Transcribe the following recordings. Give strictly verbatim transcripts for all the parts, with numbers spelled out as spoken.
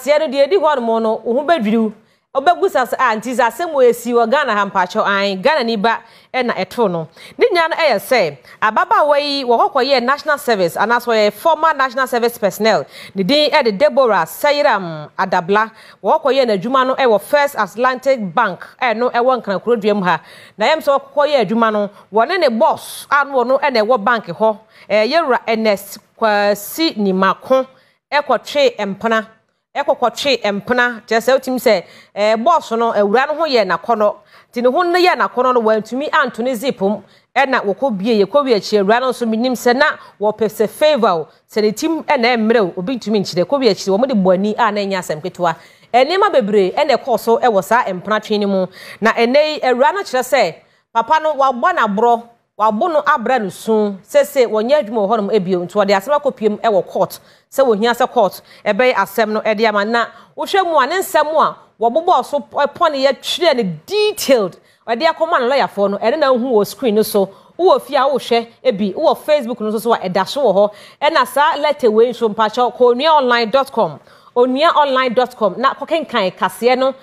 kase no de edi ho no no wo badwiriw obagusa anti asem wo esi wo Ghana ha mpacho an Ghana ni ba e na eto no ni nya no eye say ababa wai wo hokoye national service anaso ye former national service personnel ni din e de Deborah Sairam Adabla wo hokoye na adwuma no e wo First Atlantic Bank e no e wo nkran kuroduam ha na yem so hokoye adwuma no wo ne ne boss anu no e na wo bank ho e yewura Ernest Kwasi Nimako e kwotwe empana ekokotwe empena tese otim se eh boss no awura no ho ye nakono ti ne ho no ye nakono no wantumi antone zipum e na wokobie ye kowie chi awura no so minim se na wo pese favor se ne tim e na emrew obi ntumi nchire kowie chi wo mo de boani a na nya asem ketewa enema bebre e na ekoso e wo sa empena twini mu na enei awura no kire se papa no wabɔ na bro wabɔ no abra no sun sese wonya adwuma ho no ebio nto de asem akopiem e wo court se wo hia se court e be asem no e de ama na wo hwemu ane nsem a wo bobo so pone ye twire ne detailed o de akoma no lawyer for no e na hu wo screen no so wo fia wo hwe e bi wo Facebook no so so e da so wo ho e na sa letter we so mpacho konua online dot com onua online dot com na kokenkan kase no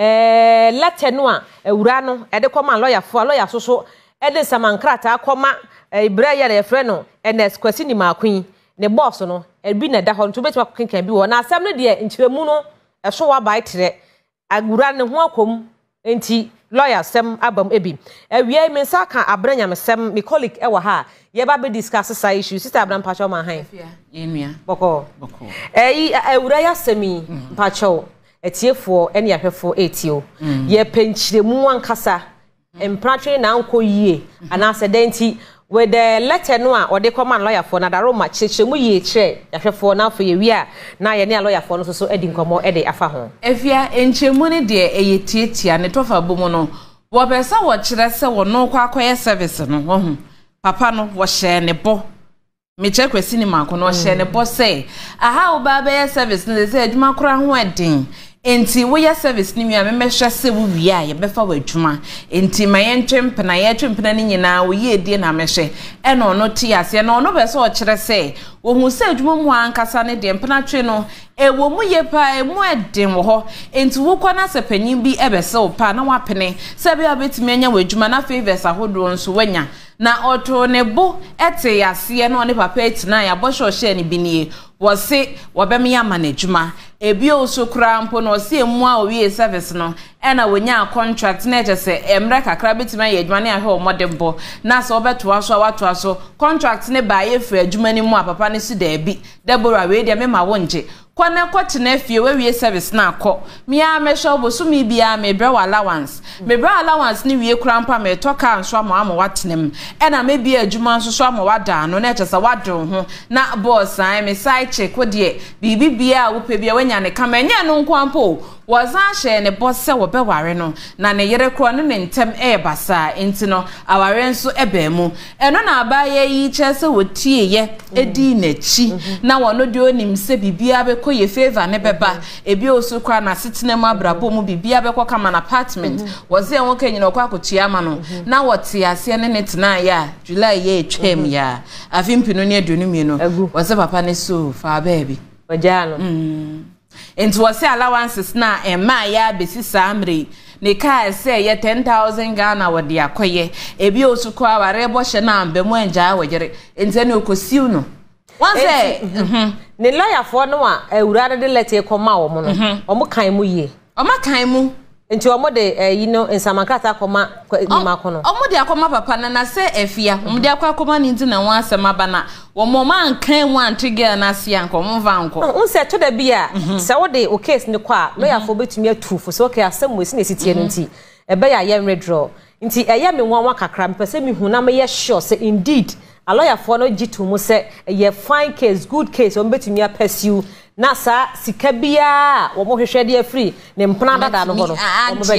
eh letter no a ewura no e de koma lawyer for lawyer so so e de samankrata akoma ibraya le frɛ no Ernest Kwasi Nimako ne boss no e bi na da ho nto betwa kenkan bi wo na asɛm no de nkyeremu no e so wa bai tere agura ne ho akom enti lawyer sem abam ebi awie me saka abranya mesem me colleague e wa ha ye ba be discuss say issue sister abram pacho ma han enua boko boko eh awura ya semi pacho etiefo ene ahwefo etio ye penkyiremu ankasa empratwe na anko yie ana sedenti with the letter no a ode command lawyer for na daro ma chechemu ye kire yahwefo na afo ye wi a na ye ne lawyer for no so so edi nkomo ede afa ho efia enchemu ne de eyetietia ne tofa bomu no wo pesa wo kire se wo no kwa akoye service no wo hu papa no wo share ne bo me che Kwasi Nimako no share ne bo say aha wo ba be service no say adwuma kora ho edin enti wo ya service ni mi a me mehwe se wo wi a ye befa wa adwuma enti maye ntwempena ye twempena ni nyina wo ye die na mehwe e no no ti ase no no be so o kire se wo hu se adwuma mu ankasa ne de mpena twe no e wo mu ye pa e mu edin wo ho enti wo kwa na se panyin bi e be se wo pa na wa pene se be abetimi anya wa adwuma na favors ahodo nso wanya na oto ne bo ete yase no ne papa etina ya bo sho she ne binie wo se wo be me ya management ebi oso kura mpo no se emu a owie service no e na wonya contract na eje se emre kakra betima ya adwuma ne ahwe o modembo na so obeto aso awato aso contract ne ba ye fra adwuma ni mu a papa ne si da bi Deborah we de me ma wonje kwana kwati na fie we wie service na akọ me a me sho bo so mi bia me bre allowance me bre allowance ni wie kura mpa me toka nso ama ama watenem e na me bia adwuma nso so ama wada no na eje se wadon ho na boss an me side check wo de bibi bia wo pe bia wanya ne kama nya no nkwampo wazan hye ne bosse wo be ware no na ne yere kro no ne ntem e basa enti no aware nso eba mu eno na abaye yi chese wo tie ye edi na chi na wono de onim se bibia be ko ye favor ne beba ebi osu kwa na sitine mu abrabo mu bibia be ko kama na apartment woze enwo kanyina kwa kotua ma no na wote ase ne ne tena ya July ye twem ya afimpino ne adunu mi no woze papa ne so fa baby wajano mm enti wose allowances na ema ya besi samre ne ka se ye ten thousand Ghana wode akoye ebi osu ko aware bo hye na ambemu anja awagere enti ne okosiu no wase mhm ne lawyer for no a awura de letter koma wo mo no omo kan mu ye omo kan mu enti omo de you know nsamakrata koma Nimako no omo de akoma papa na na se efia omo de akwa koma ni nti na won asema bana wo mo man kan wan trigger na se anko mo va anko unse to da bia se wo de o case ne kwa lawyer for betumi atufo so okay asem we si na sitie no nti e be ya ye redraw nti eye me nwa kakra mpese me hu na me ye sure say indeed a lawyer for no gitu mu se ye fine case good case o betumi a pursue na sa sika bia wo mo hwehwe de free ne mpana dada no ho no mo be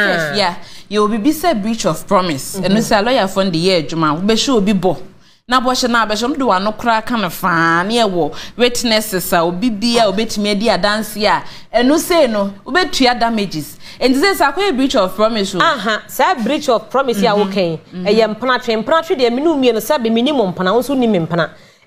ya you will be say breach of promise and say lawyer for the year adwuma wo be show obi bo na bo hye na be shom de wa no kra ka na fa na ye wo witnesses a obi bia obetimi adi adanse a enu say no obetua damages and this is a breach of promise aha say breach of promise ya wo kan e ye mpana twe mpana twe de minimum no say be minimum mpana wo so ni mpana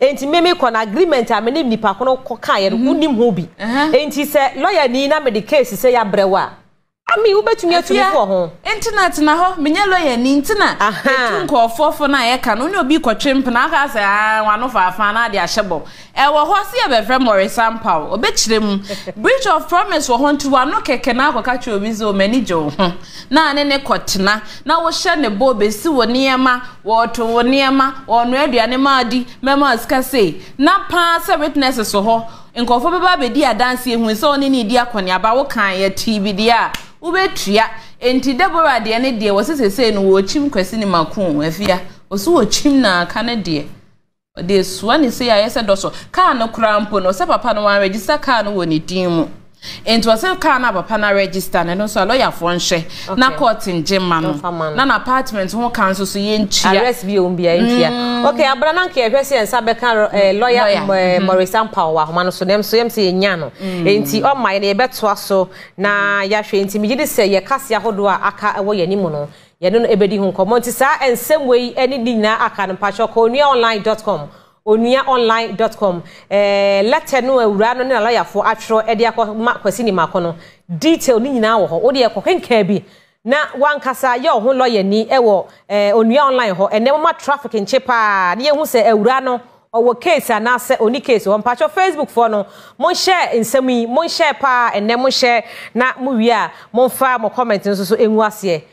enti meme kon agreement a me ni nipa kono koka ye unim ho bi enti se lawyer ni na me the case se ya brewa ami ubetumi atumi fo ho internet na ho menye lawyer ni ntina etu nkofofo na ye ka no ne obi kwotwemp na aka se ah wano faafa na de ahyebo e wo ho se ye be frɛ Morris Sampaw obekirem breach of promise wo ho nti wano keke na akoka che obi zo manager ho na ne ne kotena na wo hye ne bo besi wo niema wo to wo niema wo no aduane ma di mema ska say na pa se witnesses ho nkofo beba be di adanse ehu se oni ni di akone aba wo kan ye T V dia ubetua enti Deborah de ne de wo sesese no wo chim Kwasi Nimako afia wo so wo chim na aka ne de de so ani se ya yese doso ka no krampo no se papa no wan register ka no woni din mu enti wo se ka na papa na register ne no so lawyer fo nhwe na court njema no na na apartment ho kan so so ye nchia arrest bi on bia nchia okay abra na nke hwese ensa be kan lawyer Morris Sampaw wa homa no so dem so yem se nya no enti o mai na ye betoa so na ya hwe enti mi gidi se ye kase ahodo a aka wo ye nimu no ye no ebedi hu nkomo enti sa ensem wei eni dina aka no pacho ko onua online dot com onua online dot com eh letter no awura no na lawyer fo atro e de akọ Kwasi Nimako no detail ni nyina wo ho wo de ekọkenka bi na wankasa ye ho lawyer ni e wo eh onua online ho ene ma traffic nche pa na ye hu se awura no owo case ana se oni case ho pacho Facebook fo no mon share nsemi mon share pa ene mon share na mu wi a mon fa mo comment nso so enwu ase